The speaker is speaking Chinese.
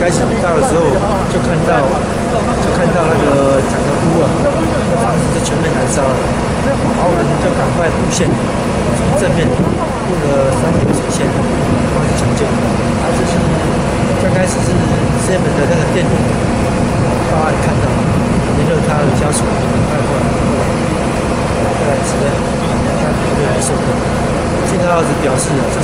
开始到的时候就看到那个整个屋啊，那房子就全面燃烧了，然后我们就赶快布线，从正面布了3条铁线，方式抢救。啊，这是刚开始是 7的那个店里报案看到，联络他的家属，后来是他绝对不受控。幸好是表示这